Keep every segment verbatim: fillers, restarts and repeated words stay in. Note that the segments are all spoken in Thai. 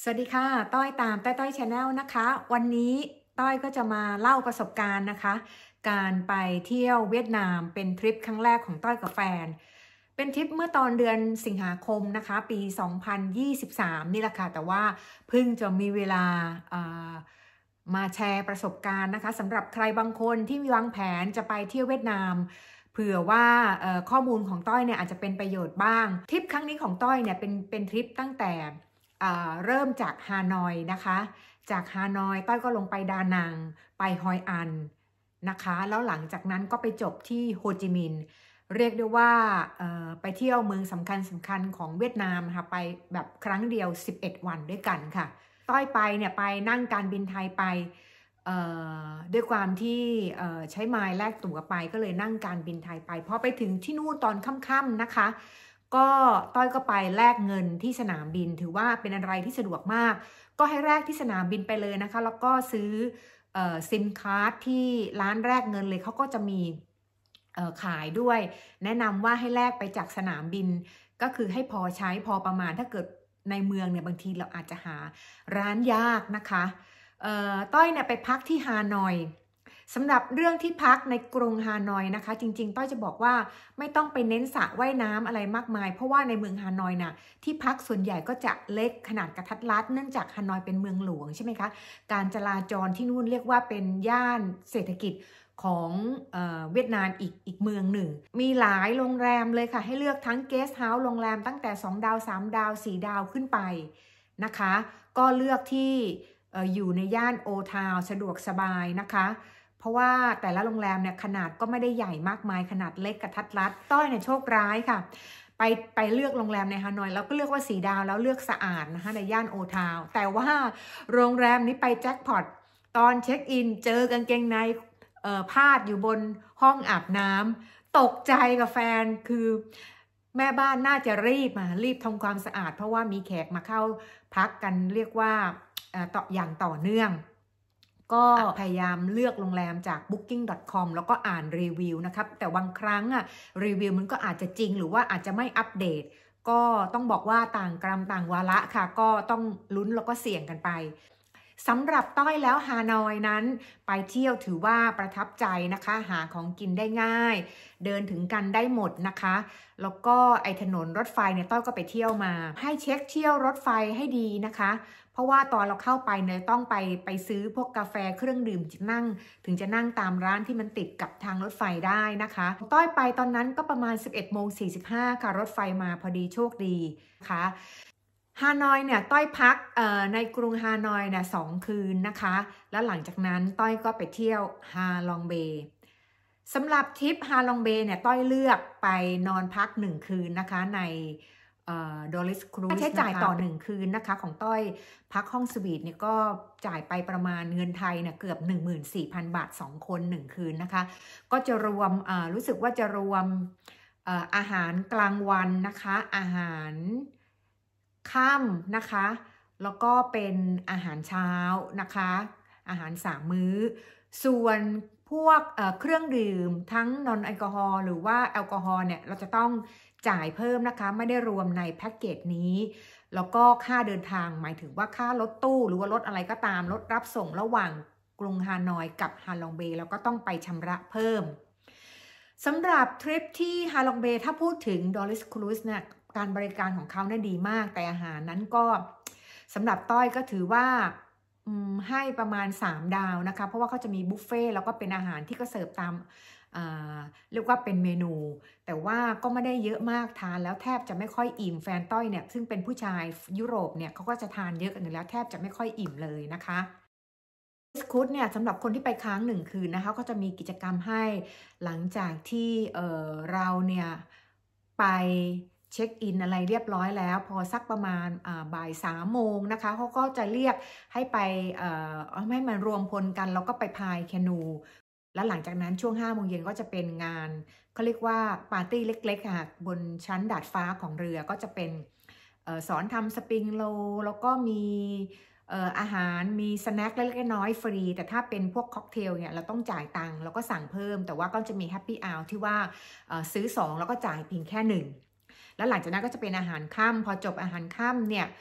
สวัสดีค่ะต้อยตามต้อยต้อยชาแนลนะคะวันนี้ต้อยก็จะมาเล่าประสบการณ์นะคะการไปเที่ยวเวียดนามเป็นทริปครั้งแรกของต้อยกับแฟนเป็นทริปเมื่อตอนเดือนสิงหาคมนะคะปีสองพันยี่สิบสามนี่แหละค่ะแต่ว่าเพิ่งจะมีเวลามาแชร์ประสบการณ์นะคะสำหรับใครบางคนที่มีวางแผนจะไปเที่ยวเวียดนามเผื่อว่าข้อมูลของต้อยเนี่ยอาจจะเป็นประโยชน์บ้างทริปครั้งนี้ของต้อยเนี่ยเป็นเป็นทริปตั้งแต่เริ่มจากฮานอยนะคะจากฮานอยต้อยก็ลงไปดานังไปฮอยอันนะคะแล้วหลังจากนั้นก็ไปจบที่โฮจิมินห์เรียกได้ว่าไปเที่ยวเมืองสำคัญสำคัญของเวียดนามค่ะไปแบบครั้งเดียวสิบเอ็ดวันด้วยกันค่ะต้อยไปเนี่ยไปนั่งการบินไทยไปด้วยความที่ใช้ไมล์แลกตั๋วไปก็เลยนั่งการบินไทยไปพอไปถึงที่นู่นตอนค่ำๆนะคะก็ต้อยก็ไปแลกเงินที่สนามบินถือว่าเป็นอะไรที่สะดวกมากก็ให้แลกที่สนามบินไปเลยนะคะแล้วก็ซื้อซิมการ์ดที่ร้านแลกเงินเลยเขาก็จะมีขายด้วยแนะนำว่าให้แลกไปจากสนามบินก็คือให้พอใช้พอประมาณถ้าเกิดในเมืองเนี่ยบางทีเราอาจจะหาร้านยากนะคะต้อยเนี่ยไปพักที่ฮานอยสำหรับเรื่องที่พักในกรุงฮานอยนะคะจริงๆต้อยจะบอกว่าไม่ต้องไปเน้นสระว่ายน้ำอะไรมากมายเพราะว่าในเมืองฮานอยน่ะที่พักส่วนใหญ่ก็จะเล็กขนาดกระทัดรัดเนื่องจากฮานอยเป็นเมืองหลวงใช่ไหมคะการจราจรที่นู่นเรียกว่าเป็นย่านเศรษฐกิจของเออเวียดนามอีกอีกเมืองหนึ่งมีหลายโรงแรมเลยค่ะให้เลือกทั้งเกสต์เฮาส์โรงแรมตั้งแต่สองดาวสามดาวสี่ดาวขึ้นไปนะคะก็เลือกที่อยู่ในย่านโอทาวสะดวกสบายนะคะเพราะว่าแต่ละโรงแรมเนี่ยขนาดก็ไม่ได้ใหญ่มากมายขนาดเล็กกระทัดรัดต้อยเนี่ยโชคร้ายค่ะไปไปเลือกโรงแรมในฮานอยแล้วก็เลือกว่าสีดาวแล้วเลือกสะอาดนะคะในย่านโอทาวแต่ว่าโรงแรมนี้ไปแจ็คพอตตอนเช็คอินเจอกางเกงในพาดอยู่บนห้องอาบน้ำตกใจกับแฟนคือแม่บ้านน่าจะรีบมารีบทำความสะอาดเพราะว่ามีแขกมาเข้าพักกันเรียกว่าต่ออย่างต่อเนื่องก็พยายามเลือกโรงแรมจาก บุ๊คกิ้ง ดอท คอม แล้วก็อ่านรีวิวนะครับแต่บางครั้งอะรีวิวมันก็อาจจะจริงหรือว่าอาจจะไม่อัปเดตก็ต้องบอกว่าต่างกรรมต่างวาระค่ะก็ต้องลุ้นแล้วก็เสี่ยงกันไปสำหรับต้อยแล้วฮานอยนั้นไปเที่ยวถือว่าประทับใจนะคะหาของกินได้ง่ายเดินถึงกันได้หมดนะคะแล้วก็ไอถนนรถไฟเนี่ยต้อยก็ไปเที่ยวมาให้เช็คเที่ยวรถไฟให้ดีนะคะเพราะว่าตอนเราเข้าไปเนี่ยต้องไปไปซื้อพวกกาแฟเครื่องดื่มจะนั่งถึงจะนั่งตามร้านที่มันติดกับทางรถไฟได้นะคะต้อยไปตอนนั้นก็ประมาณ สิบเอ็ดโมงสี่สิบห้า ค่ะรถไฟมาพอดีโชคดีค่ะฮานอยเนี่ยต้อยพักในกรุงฮานอยเนี่ยสองคืนนะคะแล้วหลังจากนั้นต้อยก็ไปเที่ยวฮาลองเบย์สำหรับทริปฮาลองเบย์เนี่ยต้อยเลือกไปนอนพักหนึ่งคืนนะคะในดอลิสครูซค่าใช้จ่ายต่อหนึ่งคืนนะคะของต้อยพักห้องสวีทเนี่ยก็จ่ายไปประมาณเงินไทยเนี่ยเกือบ หนึ่งหมื่นสี่พัน บาทสองคนหนึ่งคืนนะคะก็จะรวมรู้สึกว่าจะรวมอาหารกลางวันนะคะอาหารค่ำนะคะแล้วก็เป็นอาหารเช้านะคะอาหารสามมื้อส่วนพวก เ, เครื่องดื่มทั้งนอนแอลกอฮอล์หรือว่าแอลกอฮอล์เนี่ยเราจะต้องจ่ายเพิ่มนะคะไม่ได้รวมในแพ็กเกจนี้แล้วก็ค่าเดินทางหมายถึงว่าค่ารถตู้หรือว่ารถอะไรก็ตามรถรับส่งระหว่างกรุงฮานอยกับฮาลองเบย์แล้วก็ต้องไปชำระเพิ่มสำหรับทริปที่ฮาลองเบย์ถ้าพูดถึงดอลิสครูซเนี่ยการบริการของเขาเนี่ยดีมากแต่อาหารนั้นก็สำหรับต้อยก็ถือว่าให้ประมาณสามดาวนะคะเพราะว่าเขาจะมีบุฟเฟ่แล้วก็เป็นอาหารที่ก็เสิร์ฟตามเรียกว่าเป็นเมนูแต่ว่าก็ไม่ได้เยอะมากทานแล้วแทบจะไม่ค่อยอิ่มแฟนต้อยเนี่ยซึ่งเป็นผู้ชายยุโรปเนี่ยเขาก็จะทานเยอะกันอยู่แล้วแทบจะไม่ค่อยอิ่มเลยนะคะคุดเนี่ยสำหรับคนที่ไปค้างหนึ่งคืนนะคะก็จะมีกิจกรรมให้หลังจากที่เอ่อเราเนี่ยไปเช็คอินอะไรเรียบร้อยแล้วพอสักประมาณบ่ายสามโมงนะคะเขาก็จะเรียกให้ไปให้มันรวมพลกันแล้วก็ไปพายแคนูแล้วหลังจากนั้นช่วงห้าโมงเย็นก็จะเป็นงานเขาเรียกว่าปาร์ตี้เล็กๆค่ะบนชั้นดาดฟ้าของเรือก็จะเป็นสอนทำสปริงโรลแล้วก็มีอาหารมีสแน็คเล็กๆน้อยฟรีแต่ถ้าเป็นพวกค็อกเทลเนี่ยเราต้องจ่ายตังค์แล้วก็สั่งเพิ่มแต่ว่าก็จะมีแฮปปี้อาวที่ว่าซื้อสองแล้วก็จ่ายเพียงแค่หนึ่งแล้วหลังจากนั้นก็จะเป็นอาหารค่ำพอจบอาหารค่ำเนี่ย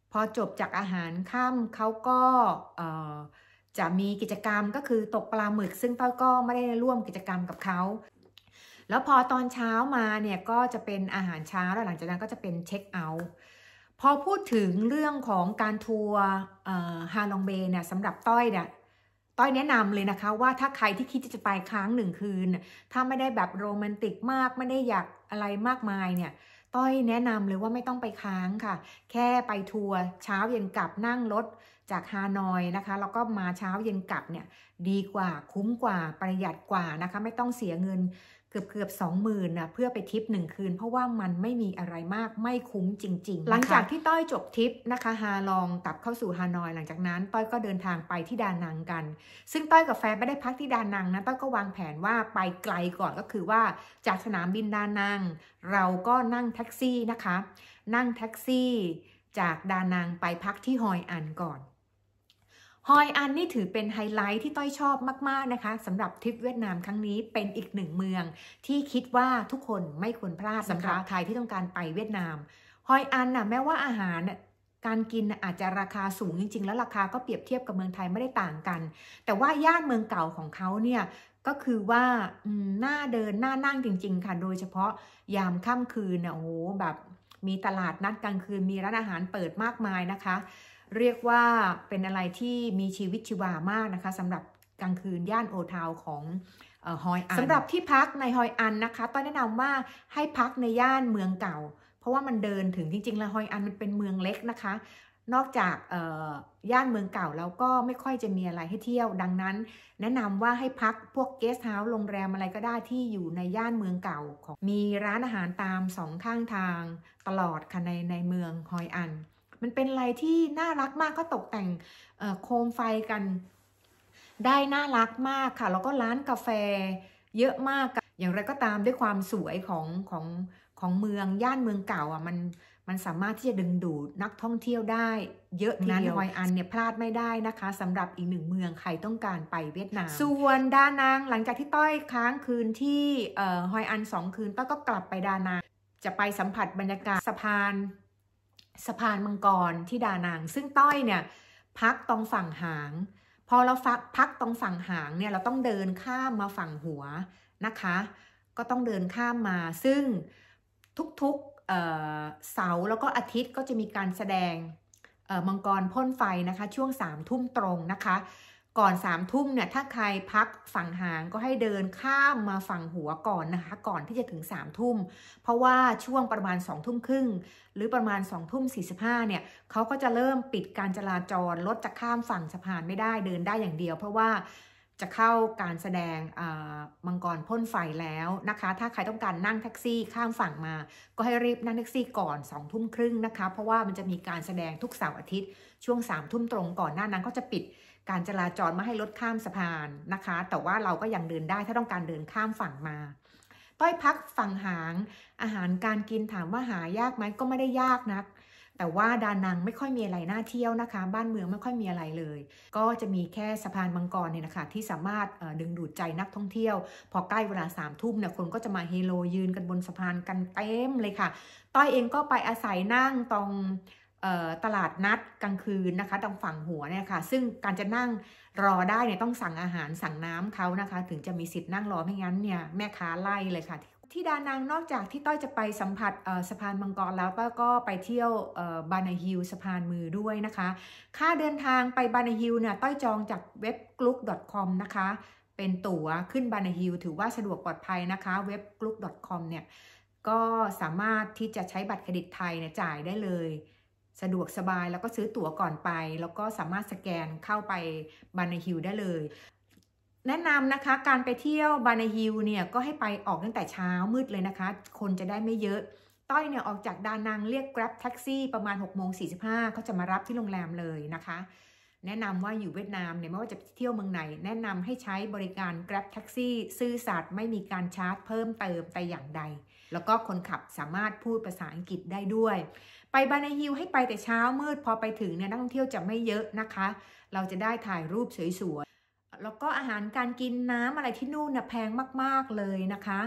พอจบจากอาหารค่ำเขาก็จะมีกิจกรรมก็คือตกปลาหมึกซึ่งต้อยก็ไม่ได้ร่วมกิจกรรมกับเขาแล้วพอตอนเช้ามาเนี่ยก็จะเป็นอาหารเช้าแล้วหลังจากนั้นก็จะเป็นเช็คเอาท์พอพูดถึงเรื่องของการทัวร์ฮาลองเบย์เนี่ยสำหรับต้อยเนี่ยต้อยแนะนำเลยนะคะว่าถ้าใครที่คิดจะไปค้างหนึ่งคืนถ้าไม่ได้แบบโรแมนติกมากไม่ได้อยากอะไรมากมายเนี่ยต้อยแนะนำเลยว่าไม่ต้องไปค้างค่ะแค่ไปทัวร์เช้าเย็นกลับนั่งรถจากฮานอยนะคะแล้วก็มาเช้าเย็นกลับเนี่ยดีกว่าคุ้มกว่าประหยัดกว่านะคะไม่ต้องเสียเงินเกือบเกือบสองหมื่นนะเพื่อไปทริปหนึ่งคืนเพราะว่ามันไม่มีอะไรมากไม่คุ้มจริงๆหลังจากที่ต้อยจบทริปนะคะฮาลองกลับเข้าสู่ฮานอยหลังจากนั้นต้อยก็เดินทางไปที่ดานังกันซึ่งต้อยกับแฟนไม่ได้พักที่ดานังนะต้อยก็วางแผนว่าไปไกลก่อนก็คือว่าจากสนามบินดานังเราก็นั่งแท็กซี่นะคะนั่งแท็กซี่จากดานังไปพักที่ฮอยอันก่อนฮอยอันนี่ถือเป็นไฮไลท์ที่ต้อยชอบมากๆนะคะสำหรับทริปเวียดนามครั้งนี้เป็นอีกหนึ่งเมืองที่คิดว่าทุกคนไม่ควรพลาดสำหรับใครที่ต้องการไปเวียดนามฮอยอันน่ะแม้ว่าอาหารการกินอาจจะราคาสูงจริงๆแล้วราคาก็เปรียบเทียบกับเมืองไทยไม่ได้ต่างกันแต่ว่าย่านเมืองเก่าของเขาเนี่ยก็คือว่าหน้าเดินหน้านั่งจริงๆค่ะโดยเฉพาะยามค่ำคืนน่ะโอ้โหแบบมีตลาดนัดกลางคืนมีร้านอาหารเปิดมากมายนะคะเรียกว่าเป็นอะไรที่มีชีวิตชีวามากนะคะสำหรับกลางคืนย่านโอทาวของฮอยอันสำหรับที่พักในฮอยอันนะคะต้อยแนะนำว่าให้พักในย่านเมืองเก่าเพราะว่ามันเดินถึงจริงๆแล้วฮอยอันมันเป็นเมืองเล็กนะคะนอกจากย่านเมืองเก่าแล้วก็ไม่ค่อยจะมีอะไรให้เที่ยวดังนั้นแนะนำว่าให้พักพวกเกสต์เฮาส์โรงแรมอะไรก็ได้ที่อยู่ในย่านเมืองเก่าของมีร้านอาหารตามสองข้างทางตลอดค่ะในในเมืองฮอยอันมันเป็นอะไรที่น่ารักมากก็ตกแต่งโคมไฟกันได้น่ารักมากค่ะแล้วก็ร้านกาแฟเยอะมากอย่างไรก็ตามด้วยความสวยของของของเมืองย่านเมืองเก่าอ่ะมันมันสามารถที่จะดึงดูดนักท่องเที่ยวได้เยอะทีเดียวฮอยอันเนี่ยพลาดไม่ได้นะคะสำหรับอีกหนึ่งเมืองใครต้องการไปเวียดนามส่วนดานังหลังจากที่ต้อยค้างคืนที่ฮอยอันสองคืนต้อยก็กลับไปดานังจะไปสัมผัสบรรยากาศสะพานสะพานมังกรที่ดานังซึ่งต้อยเนี่ยพักตรงฝั่งหางพอเราพักตรงฝั่งหางเนี่ยเราต้องเดินข้ามมาฝั่งหัวนะคะก็ต้องเดินข้ามมาซึ่งทุกๆ เ, เสาร์แล้วก็อาทิตย์ก็จะมีการแสดงมังกรพ่นไฟนะคะช่วงสามทุ่มตรงนะคะก่อนสามทุ่มเนี่ยถ้าใครพักฝั่งหางก็ให้เดินข้ามมาฝั่งหัวก่อนนะคะก่อนที่จะถึงสามทุ่มเพราะว่าช่วงประมาณสองทุ่มครึ่งหรือประมาณสองทุ่มสี่สิบห้าเนี่ยเขาก็จะเริ่มปิดการจราจรรถจะข้ามฝั่งสะพานไม่ได้เดินได้อย่างเดียวเพราะว่าจะเข้าการแสดงมังกรพ่นไฟแล้วนะคะถ้าใครต้องการนั่งแท็กซี่ข้ามฝั่งมาก็ให้รีบนั่งแท็กซี่ก่อนสองทุ่มครึ่งนะคะเพราะว่ามันจะมีการแสดงทุกเสาร์อาทิตย์ช่วงสามทุ่มตรงก่อนหน้านั้นก็จะปิดการจราจรไม่ให้รถข้ามสะพานนะคะแต่ว่าเราก็ยังเดินได้ถ้าต้องการเดินข้ามฝั่งมาต้อยพักฝั่งหางอาหารการกินถามว่าหายากไหมก็ไม่ได้ยากนักแต่ว่าดานังไม่ค่อยมีอะไรน่าเที่ยวนะคะบ้านเมืองไม่ค่อยมีอะไรเลยก็จะมีแค่สะพานมังกรเนี่ยนะคะที่สามารถดึงดูดใจนักท่องเที่ยวพอใกล้เวลาสามทุ่มเนี่ยคนก็จะมาเฮโลยืนกันบนสะพานกันเต็มเลยค่ะต้อยเองก็ไปอาศัยนั่งตรงตลาดนัดกลางคืนนะคะตรงฝั่งหัวเนี่ยค่ะซึ่งการจะนั่งรอได้เนี่ยต้องสั่งอาหารสั่งน้ำเขานะคะถึงจะมีสิทธิ์นั่งรอไม่งั้นเนี่ยแม่ค้าไล่เลยค่ะที่ดานังนอกจากที่ต้อยจะไปสัมผัสสะพานมังกรแล้วต้อยก็ไปเที่ยวบานาฮิลสะพานมือด้วยนะคะค่าเดินทางไปบานาฮิลเนี่ยต้อยจองจากเว็บ กรุ๊ก ดอท คอม นะคะเป็นตั๋วขึ้นบานาฮิลถือว่าสะดวกปลอดภัยนะคะเว็บ กรุ๊ก ดอท คอม เนี่ยก็สามารถที่จะใช้บัตรเครดิตไทยเนี่ยจ่ายได้เลยสะดวกสบายแล้วก็ซื้อตั๋วก่อนไปแล้วก็สามารถสแกนเข้าไปบานาฮิลได้เลยแนะนำนะคะการไปเที่ยวบานาฮิลเนี่ยก็ให้ไปออกตั้งแต่เช้ามืดเลยนะคะคนจะได้ไม่เยอะต้อยเนี่ยออกจากดานังเรียก Grab แท็กซี่ประมาณหกโมงสี่สิบห้าเขาจะมารับที่โรงแรมเลยนะคะแนะนำว่าอยู่เวียดนามเนี่ยไม่ว่าจะเที่ยวเมืองไหนแนะนำให้ใช้บริการ Grab แท็กซี่ซื่อสัตย์ไม่มีการชาร์จเพิ่มเติมแต่อย่างใดแล้วก็คนขับสามารถพูดภาษาอังกฤษได้ด้วยไปบานาฮิลให้ไปแต่เช้ามืดพอไปถึงเนี่ยนักท่องเที่ยวจะไม่เยอะนะคะเราจะได้ถ่ายรูปสวยๆแล้วก็อาหารการกินน้ำอะไรที่นู่นน่ะแพงมากๆเลยนะคะ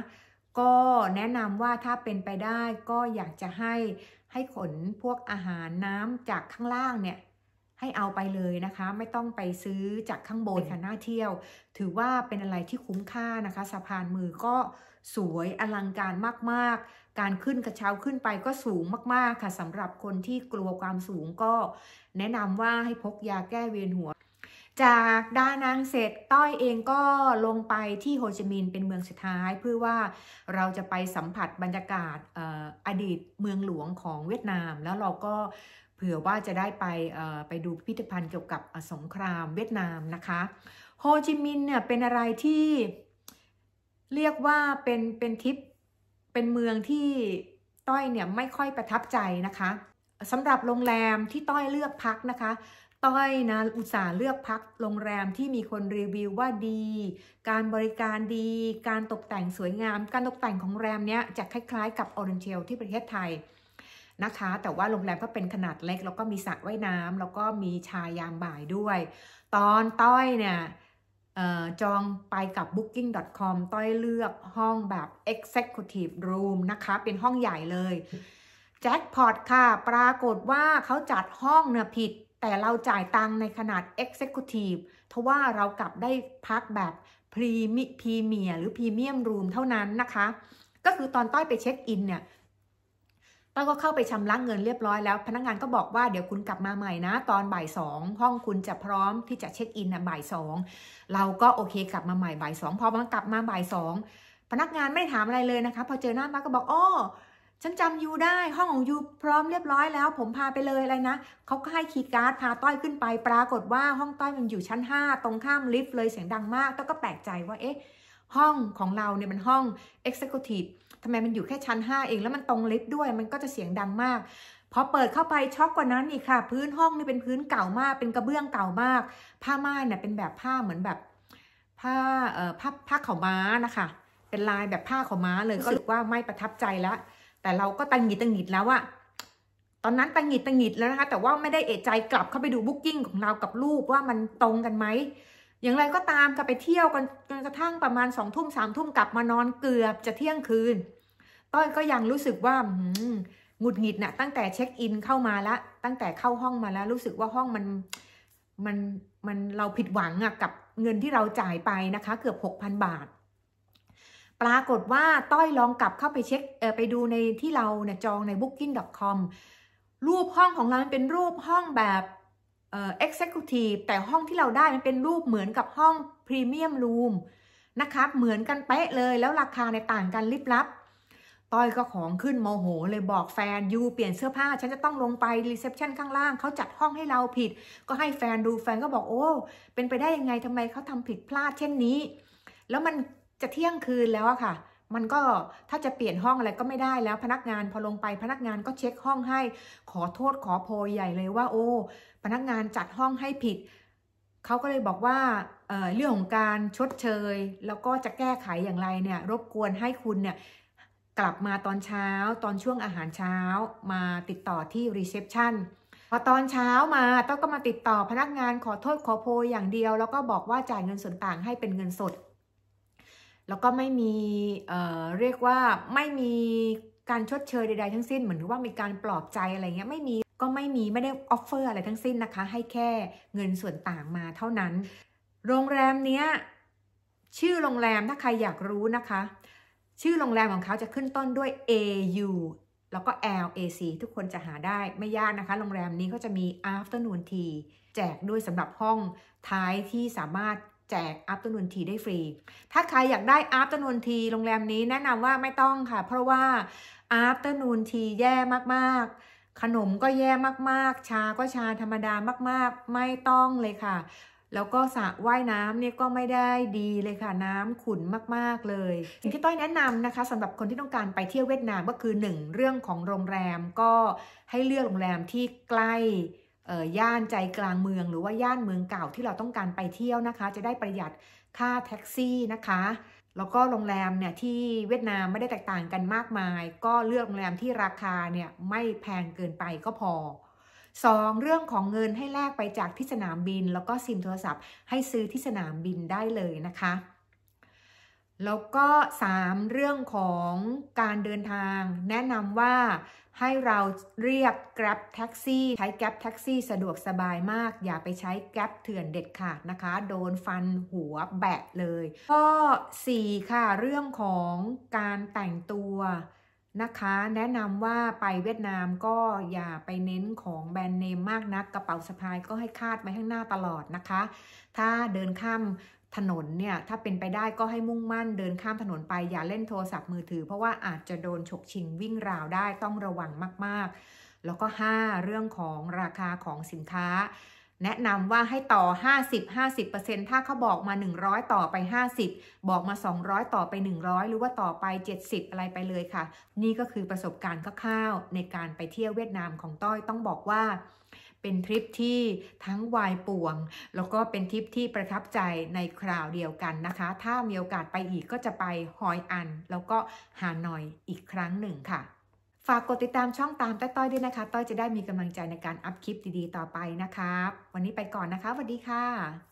ก็แนะนำว่าถ้าเป็นไปได้ก็อยากจะให้ให้ขนพวกอาหารน้ำจากข้างล่างเนี่ยให้เอาไปเลยนะคะไม่ต้องไปซื้อจากข้างบนค่ะน่าเที่ยวถือว่าเป็นอะไรที่คุ้มค่านะคะสะพานมือก็สวยอลังการมากๆการขึ้นกระเช้าขึ้นไปก็สูงมากๆค่ะสำหรับคนที่กลัวความสูงก็แนะนำว่าให้พกยาแก้เวียนหัวจากดานังเสร็จต้อยเองก็ลงไปที่โฮจิมินห์เป็นเมืองสุดท้ายเพื่อว่าเราจะไปสัมผัสบรรยากาศ อ, อดีตเมืองหลวงของเวียดนามแล้วเราก็เผื่อว่าจะได้ไปไปดูพิพิธภัณฑ์เกี่ยวกับสงครามเวียดนามนะคะโฮจิมินห์เนี่ยเป็นอะไรที่เรียกว่าเป็นเป็นทริปเป็นเมืองที่ต้อยเนี่ยไม่ค่อยประทับใจนะคะสำหรับโรงแรมที่ต้อยเลือกพักนะคะต้อยนะอุตส่าห์เลือกพักโรงแรมที่มีคนรีวิวว่าดีการบริการดีการตกแต่งสวยงามการตกแต่งของโรงแรมเนี้ยจะคล้ายๆกับออเรนเจลที่ประเทศไทยนะคะแต่ว่าโรงแรมก็เป็นขนาดเล็กแล้วก็มีสระว่ายน้ำแล้วก็มีชายามบ่ายด้วยตอนต้อยเนี่ยจองไปกับ บุ๊กิ้ง ดอท คอม ต้อยเลือกห้องแบบ Executive Room นะคะเป็นห้องใหญ่เลยแจ็คพอตค่ะปรากฏว่าเขาจัดห้องเนี่ยผิดแต่เราจ่ายตังค์ในขนาด Executive ทว่าเรากลับได้พักแบบพรีมิพรีเมียร์หรือพรีเมียมรูมเท่านั้นนะคะก็คือตอนต้อยไปเช็คอินเนี่ยต้อยก็เข้าไปชำระเงินเรียบร้อยแล้วพนักงานก็บอกว่าเดี๋ยวคุณกลับมาใหม่นะตอนบ่ายสองห้องคุณจะพร้อมที่จะเช็คอินนะบ่ายสองเราก็โอเคกลับมาใหม่บ่ายสองพอมันกลับมาบ่ายสองพนักงานไม่ถามอะไรเลยนะคะพอเจอหน้ามาก็บอกอ้อฉันจำยูได้ห้องของยูพร้อมเรียบร้อยแล้วผมพาไปเลยอะไรนะเขาก็ให้คีย์การ์ดพาต้อยขึ้นไปปรากฏว่าห้องต้อยมันอยู่ชั้นห้าตรงข้ามลิฟต์เลยเสียงดังมากต้อยก็แปลกใจว่าเอ๊ะห้องของเราเนี่ยมันห้อง Executive ทำไมมันอยู่แค่ชั้นห้าเองแล้วมันตรงลิฟต์ด้วยมันก็จะเสียงดังมากพอเปิดเข้าไปช็อกกว่านั้นอีกค่ะพื้นห้องนี่เป็นพื้นเก่ามากเป็นกระเบื้องเก่ามากผ้าม่านเนี่ยเป็นแบบผ้าเหมือนแบบผ้าเอ่อผ้าผ้าขาวม้านะคะเป็นลายแบบผ้าขาวม้าเลยก็รู้สึกว่าไม่ประทับใจแล้วแต่เราก็ตังหงิดตังหงิดแล้วอะตอนนั้นตังหงิดตังหงิดแล้วนะคะแต่ว่าไม่ได้เอะใจกลับเข้าไปดูบุ๊กิ้งของเรากับรูปว่ามันตรงกันไหมอย่างไรก็ตามก็ไปเที่ยวกันจนกระทั่งประมาณสองทุ่มสามทุ่มกลับมานอนเกือบจะเที่ยงคืนต้อยก็ยังรู้สึกว่าหงุดหงิดนะตั้งแต่เช็คอินเข้ามาแล้วตั้งแต่เข้าห้องมาแล้วรู้สึกว่าห้องมันมันมันเราผิดหวังอะกับเงินที่เราจ่ายไปนะคะเกือบ หกพัน บาทปรากฏว่าต้อยลองกลับเข้าไปเช็คเออไปดูในที่เราเนี่ยจองใน บุ๊กิ้ง ดอท คอม รูปห้องของเราเป็นรูปห้องแบบเอ่อ Executive แต่ห้องที่เราได้มันเป็นรูปเหมือนกับห้อง Premium Room นะคะเหมือนกันเป๊ะเลยแล้วราคาในต่างกันลิบลับต้อยก็ของขึ้นโมโหเลยบอกแฟนยูเปลี่ยนเสื้อผ้าฉันจะต้องลงไปรีเซพชันข้างล่างเขาจัดห้องให้เราผิดก็ให้แฟนดูแฟนก็บอกโอ้เป็นไปได้ยังไงทำไมเขาทำผิดพลาดเช่นนี้แล้วมันจะเที่ยงคืนแล้วอะค่ะมันก็ถ้าจะเปลี่ยนห้องอะไรก็ไม่ได้แล้วพนักงานพอลงไปพนักงานก็เช็คห้องให้ขอโทษขอโพยใหญ่เลยว่าโอ้พนักงานจัดห้องให้ผิดเขาก็เลยบอกว่า เอ่อ เรื่องของการชดเชยแล้วก็จะแก้ไขอย่างไรเนี่ยรบกวนให้คุณเนี่ยกลับมาตอนเช้าตอนช่วงอาหารเช้ามาติดต่อที่รีเซพชันพอตอนเช้ามาต้องก็มาติดต่อพนักงานขอโทษขอโพยอย่างเดียวแล้วก็บอกว่าจ่ายเงินส่วนต่างให้เป็นเงินสดแล้วก็ไม่มีเอ่อเรียกว่าไม่มีการชดเชยใดๆทั้งสิ้นเหมือนว่ามีการปลอบใจอะไรเงี้ยไม่มีก็ไม่มีไม่ได้ออฟเฟอร์อะไรทั้งสิ้นนะคะให้แค่เงินส่วนต่างมาเท่านั้นโรงแรมเนี้ยชื่อโรงแรมถ้าใครอยากรู้นะคะชื่อโรงแรมของเขาจะขึ้นต้นด้วย เอ ยู แล้วก็ แอล เอ ซี ทุกคนจะหาได้ไม่ยากนะคะโรงแรมนี้ก็จะมี afternoon tea แจกด้วยสำหรับห้องท้ายที่สามารถแจก afternoon tea ได้ฟรีถ้าใครอยากได้ afternoon tea โรงแรมนี้แนะนำว่าไม่ต้องค่ะเพราะว่า afternoon tea แย่มากๆขนมก็แย่มากๆชาก็ชาธรรมดามากๆไม่ต้องเลยค่ะแล้วก็สระว่ายน้ำเนี่ยก็ไม่ได้ดีเลยค่ะน้ำขุ่นมากๆเลยสิ่งที่ต้อยแนะนำนะคะสำหรับคนที่ต้องการไปเที่ยวเวียดนามก็คือหนึ่งเรื่องของโรงแรมก็ให้เลือกโรงแรมที่ใกล้ย่านใจกลางเมืองหรือว่าย่านเมืองเก่าที่เราต้องการไปเที่ยวนะคะจะได้ประหยัดค่าแท็กซี่นะคะแล้วก็โรงแรมเนี่ยที่เวียดนามไม่ได้แตกต่างกันมากมายก็เลือกโรงแรมที่ราคาเนี่ยไม่แพงเกินไปก็พอสองเรื่องของเงินให้แลกไปจากที่สนามบินแล้วก็ซิมโทรศัพท์ให้ซื้อที่สนามบินได้เลยนะคะแล้วก็สามเรื่องของการเดินทางแนะนำว่าให้เราเรียก Grab Taxi ใช้ Grab Taxi สะดวกสบายมากอย่าไปใช้ Grab เถื่อนเด็ดขาดนะคะโดนฟันหัวแบะเลยก็สี่ค่ะเรื่องของการแต่งตัวนะคะแนะนำว่าไปเวียดนามก็อย่าไปเน้นของแบรนด์เนมมากนักกระเป๋าสะพายก็ให้คาดไว้ข้างหน้าตลอดนะคะถ้าเดินข้ามถนนเนี่ยถ้าเป็นไปได้ก็ให้มุ่งมั่นเดินข้ามถนนไปอย่าเล่นโทรศัพท์มือถือเพราะว่าอาจจะโดนฉกชิงวิ่งราวได้ต้องระวังมากๆแล้วก็ห้าเรื่องของราคาของสินค้าแนะนำว่าให้ต่อ ห้าสิบ ห้าสิบเปอร์เซ็นต์ ถ้าเขาบอกมาหนึ่งร้อยต่อไปห้าสิบบอกมาสองร้อยต่อไปหนึ่งร้อยหรือว่าต่อไปเจ็ดสิบอะไรไปเลยค่ะนี่ก็คือประสบการณ์คร่าวๆในการไปเที่ยวเวียดนามของต้อยต้องบอกว่าเป็นทริปที่ทั้งวายป่วงแล้วก็เป็นทริปที่ประทับใจในคราวเดียวกันนะคะถ้ามีโอกาสไปอีกก็จะไปฮอยอันแล้วก็ฮานอยอีกครั้งหนึ่งค่ะฝากกดติดตามช่องตามต้อยๆด้วยนะคะต้อยจะได้มีกำลังใจในการอัพคลิปดีๆต่อไปนะคะวันนี้ไปก่อนนะคะสวัสดีค่ะ